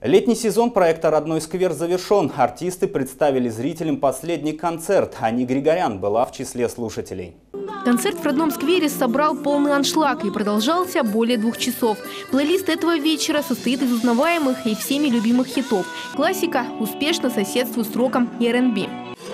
Летний сезон проекта «Родной сквер» завершен. Артисты представили зрителям последний концерт. Ани Григорян была в числе слушателей. Концерт в родном сквере собрал полный аншлаг и продолжался более 2 часов. Плейлист этого вечера состоит из узнаваемых и всеми любимых хитов. Классика успешно соседствует с роком и R&B.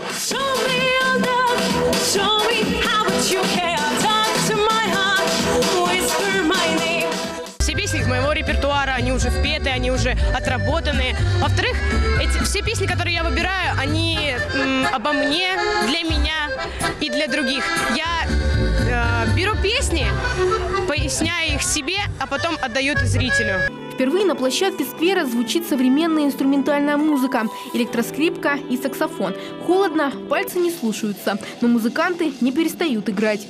Все песни моего репертуара, они уже впеты, они уже отработаны. Во-вторых, все песни, которые я выбираю, они обо мне, для меня и для других. Я беру песни, поясняю их себе, а потом отдаю это зрителю. Впервые на площадке сквера звучит современная инструментальная музыка, электроскрипка и саксофон. Холодно, пальцы не слушаются, но музыканты не перестают играть.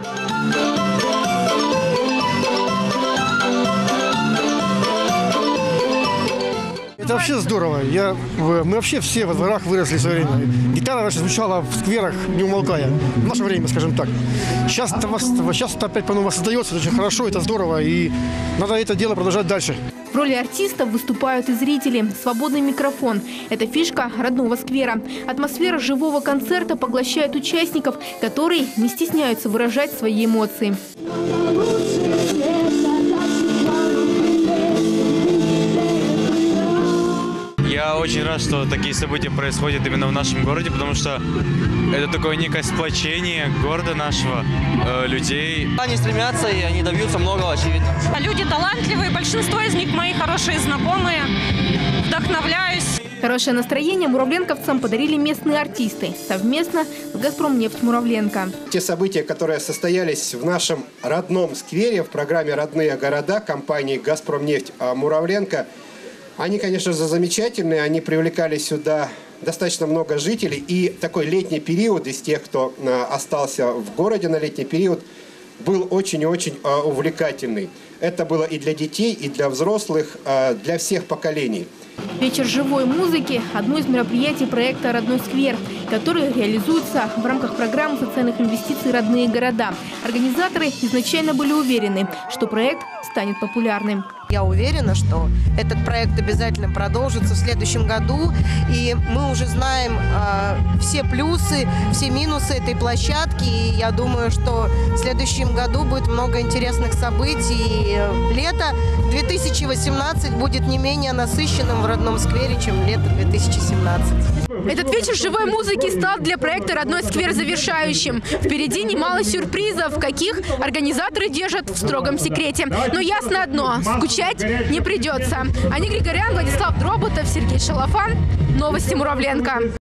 Это вообще здорово. Мы вообще все во дворах выросли в свое время. Гитара раньше звучала в скверах, не умолкая. В наше время, скажем так. Сейчас это опять по-новому создается, это очень хорошо, это здорово. И надо это дело продолжать дальше. В роли артистов выступают и зрители. Свободный микрофон – это фишка родного сквера. Атмосфера живого концерта поглощает участников, которые не стесняются выражать свои эмоции. Я очень рад, что такие события происходят именно в нашем городе, потому что это такое некое сплочение города нашего, людей. Они стремятся и они добьются многого, очевидно. Люди талантливые, большинство из них мои хорошие знакомые. Вдохновляюсь. Хорошее настроение муравленковцам подарили местные артисты совместно с «Газпромнефть» Муравленко. Те события, которые состоялись в нашем родном сквере в программе «Родные города» компании «Газпромнефть» Муравленко, они, конечно же, замечательные, они привлекали сюда достаточно много жителей. И такой летний период из тех, кто остался в городе на летний период, был очень-очень увлекательный. Это было и для детей, и для взрослых, для всех поколений. Вечер живой музыки – одно из мероприятий проекта «Родной сквер», который реализуется в рамках программы социальных инвестиций «Родные города». Организаторы изначально были уверены, что проект станет популярным. Я уверена, что этот проект обязательно продолжится в следующем году. И мы уже знаем все плюсы, все минусы этой площадки. И я думаю, что в следующем году будет много интересных событий. И лето 2018 будет не менее насыщенным в родном сквере, чем лето 2017. Этот вечер живой музыки стал для проекта «Родной сквер» завершающим. Впереди немало сюрпризов, каких организаторы держат в строгом секрете. Но ясно одно – скучать не придется. Ани Григорян, Владислав Дроботов, Сергей Шалафан. Новости Муравленко.